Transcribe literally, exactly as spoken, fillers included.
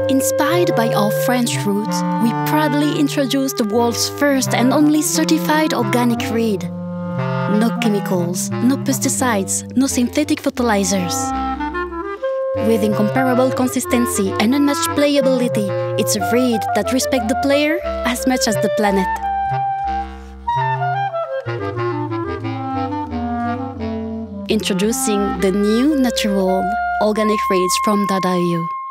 Inspired by our French roots, we proudly introduced the world's first and only certified organic reed. No chemicals, no pesticides, no synthetic fertilizers. With incomparable consistency and unmatched playability, it's a reed that respects the player as much as the planet. Introducing the new natural organic reeds from Dadario's.